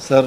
Sir,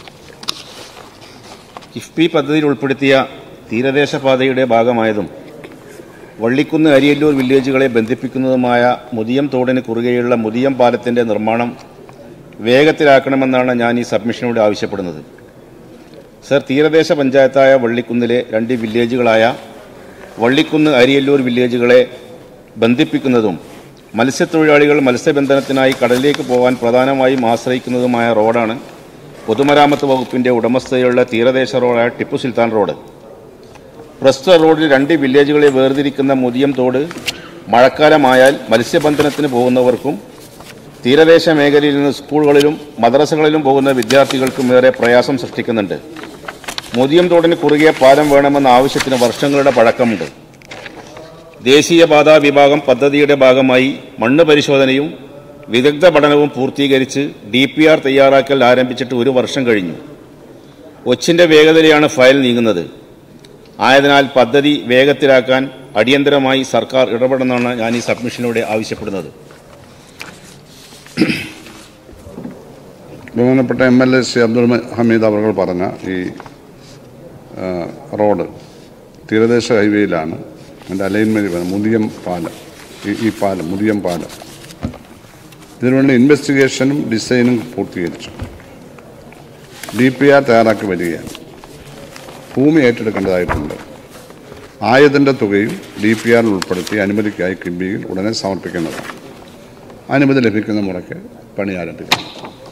KIIFB പദ്ധതിയിൽ ഉൾപ്പെടുത്തിയ തീരദേശപാതയുടെ ഭാഗമായതും വള്ളിക്കുന്ന് അരിയല്ലൂർ വില്ലേജുകളെ ബന്ധിപ്പിക്കുന്നതുമായ മുതിയം തോടിന് കുറുകെയുള്ള മുതിയം പാലത്തിൻ്റെ നിർമ്മാണം വേഗത്തിലാക്കണമെന്നാണ് ഞാൻ ഈ സബ്മിഷനോട് ആവശ്യപ്പെടുന്നത്. സർ, തീരദേശ പഞ്ചായത്തായ വള്ളിക്കുന്നിലെ 2 വില്ലേജുകളായ വള്ളിക്കുന്ന് അരിയല്ലൂർ വില്ലേജുകളെ ബന്ധിപ്പിക്കുന്നതും മത്സ്യത്തൊഴിലാളികൾ മത്സ്യബന്ധനത്തിനായി കടലിലേക്ക് പോകാൻ പ്രധാനമായും ആശ്രയിക്കുന്നതുമായ റോഡാണ് പൊതുമരാമത്ത് വകുപ്പിൻ്റെ ഉടമസ്ഥതയിലുള്ള തീരദേശ റോഡായ ടിപ്പു സുൽത്താൻ റോഡ്. പ്രസ്തുത റോഡിൽ 2 വില്ലേജുകളെ വേർതിരിക്കുന്ന മുതിയം തോട് മഴക്കാലമായാൽ മത്സ്യബന്ധനത്തിന് പോകുന്നവർക്കും തീരദേശ മേഖലയിൽ നിന്ന് സ്കൂളുകളിലും മദ്രസകളിലും പോകുന്ന വിദ്യാർത്ഥികൾക്കും ഏറെ പ്രയാസം സൃഷ്ടിക്കുന്നുണ്ട്. മുതിയം തോടിന് കുറുകെ പാലം വേണമെന്ന ആവശ്യത്തിന് വർഷങ്ങളുടെ പഴക്കമുണ്ട്. ദേശീയപാതാ വിഭാഗം പദ്ധതിയുടെ ഭാഗമായി മണ്ണ് പരിശോധനയും വിദഗ്ധ പഠനവും പൂർത്തീകരിച്ച് DPR തയ്യാറാക്കൽ ആരംഭിച്ചിട്ട് 1 വർഷം കഴിഞ്ഞു. ഒച്ചിൻ്റെ വേഗതയിലാണ് ഫയൽ നീങ്ങുന്നത്. ആയതിനാൽ പദ്ധതി വേഗത്തിലാക്കാൻ അടിയന്തരമായി സർക്കാർ ഇടപെടണമെന്നാണ് ഞാൻ ഈ സബ്മിഷനിലൂടെ ആവശ്യപ്പെടുന്നത്. ബഹുമാനപ്പെട്ട MLA ശ്രീ അബ്ദുൾ ഹമീദ് അവർ പറഞ്ഞ ഈ റോഡ് തീരദേശ ഹൈവേയിലാണ്. അതിൻ്റെ അലൈൻമെൻറ്റ് മുതിയം പാലം, ഈ പാലം മുതിയം പാലം, ഇതിനുവേണ്ടി ഇൻവെസ്റ്റിഗേഷനും ഡിസൈനും പൂർത്തീകരിച്ചു. DPR തയ്യാറാക്കി വരികയാണ്. ഭൂമി ഏറ്റെടുക്കേണ്ടതായിട്ടുണ്ട്. ആയതിൻ്റെ തുകയും DPR ഉൾപ്പെടുത്തി അനുമതിക്കായി കിഫ്ബിയിൽ ഉടനെ സമർപ്പിക്കേണ്ടതാണ്. അനുമതി ലഭിക്കുന്ന മുറയ്ക്ക് പണി ആരംഭിക്കണം.